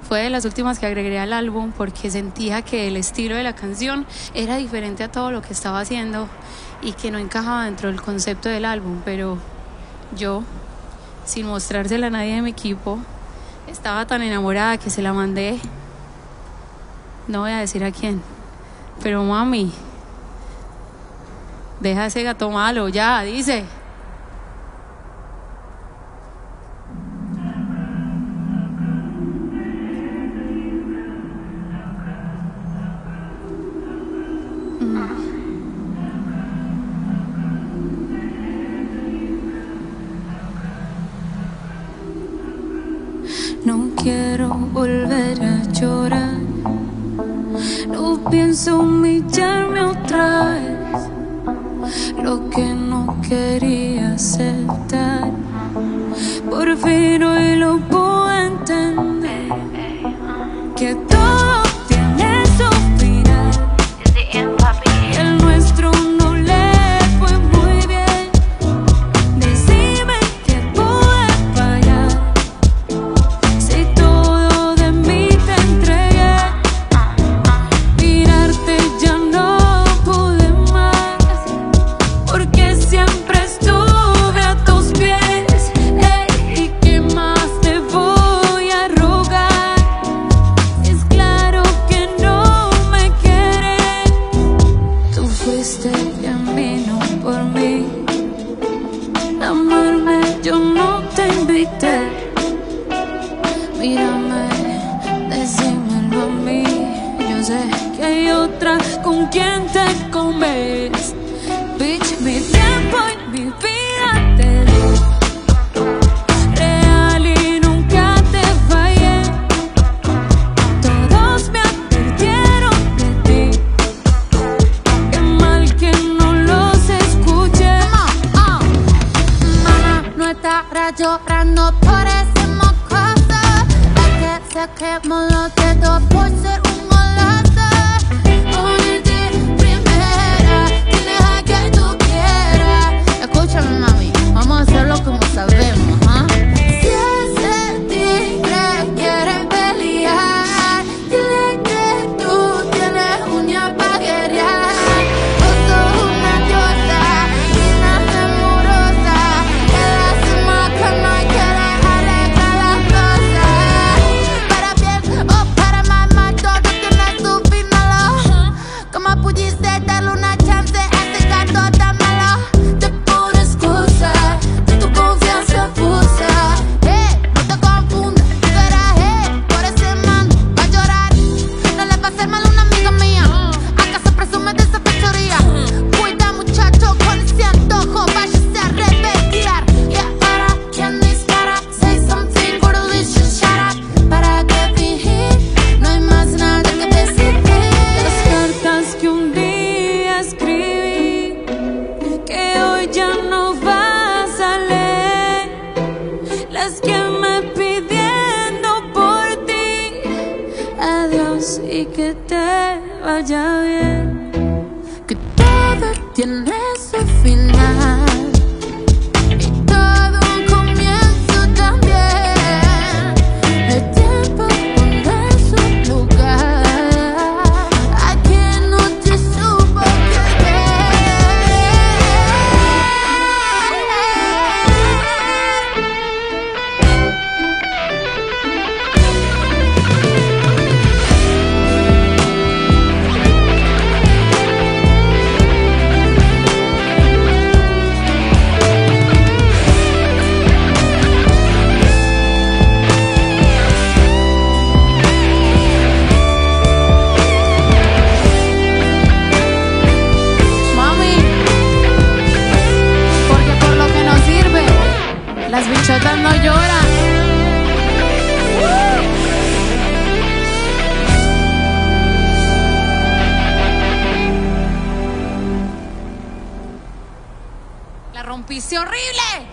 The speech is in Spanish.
Fue de las últimas que agregué al álbum porque sentía que el estilo de la canción era diferente a todo lo que estaba haciendo y que no encajaba dentro del concepto del álbum, pero yo, sin mostrársela a nadie de mi equipo, estaba tan enamorada que se la mandé. No voy a decir a quién, pero mami, deja ese gato malo, ya, dice. No quiero volver a llorar, no pienso humillarme otra vez. Lo que no quería aceptar, por fin hoy lo puedo entender. Que todo tiene su final, y el nuestro no le fue muy bien. Decime que pude fallar, si todo de mí te entregué. Mirarte ya no pude más, porque siempre estuve a tus pies. ¿Y qué más te voy a rogar? Es claro que no me quieres. Tú fuiste quien vino por mí, amarme yo no te invité. Mírame, decímelo a mí. Yo sé que hay otra con quien te comes. Bitch, mi tiempo y mi vida te di real y nunca te fallé. Todos me advirtieron de ti, qué mal que no los escuché. Mamá, no estará llorando por ese mocoso, es que se quemó los dedos por ser un golazo. Ponerte primera, tienes a quien tú quieras. Escúchame, mami, vamos a hacerlo como sabemos, ¿ah? Si ese tigre quiere pelear, dile que tú tienes uñas pa' guerrear. Vos sos una diosa y una amorosa, que la cima cama quiere arreglar las cosas. Para bien o para mal, todo tiene su final. Como pudiste darle una chance a ese gato tan malo. Te pones cosas de tu confianza fusa. No te confundas, tu coraje por ese man va a llorar. No le va a hacer mal a una amiga mía, ¿acaso presume de esa fechoría? Cuida, muchacho, con ese antojo váyase a repetir. Y ahora, ¿quién dispara? Say something for the listen, shut up. ¿Para qué fingir? No hay más nada que decir. Las cartas que un día escribí, que hoy ya no vas a leer. Las que me pidiendo por ti, adiós y que te vaya bien. Que todo tiene su final y todo un comienzo también. El tiempo pone su lugar a quien no te supo querer. Mami, porque por lo que nos sirve, las bichotas no lloran. La rompiste horrible.